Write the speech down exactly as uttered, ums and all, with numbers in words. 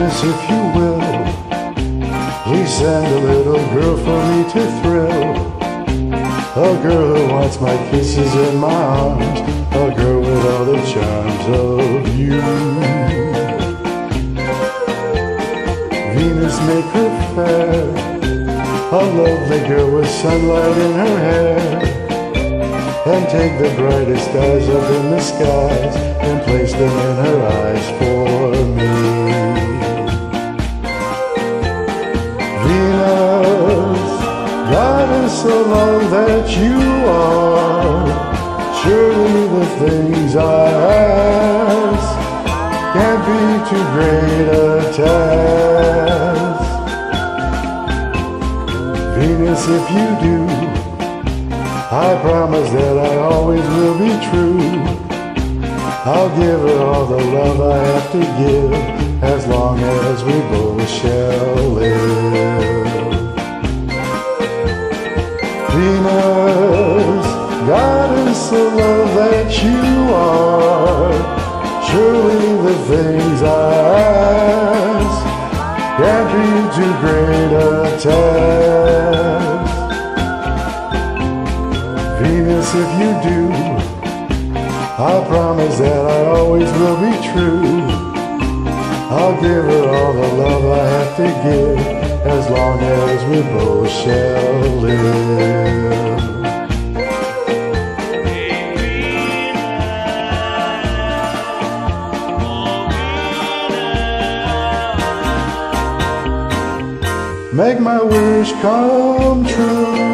Venus, if you will, please send a little girl for me to thrill. A girl who wants my kisses in my arms, a girl with all the charms of you. Venus, make her fair, a lovely girl with sunlight in her hair, and take the brightest stars up in the skies and place them in her eyes for me. Venus, God is so long that you are. Surely the things I ask can't be too great a task. Venus, if you do, I promise that I always will be true. I'll give her all the love I have to give, as long as we both shall live. Venus, God is so low that you are. Surely the things I ask can't be too great a task. Venus, if you do, I promise that I always will be true. I'll give her all the love I have to give, as long as we both shall live. Make my wish come true.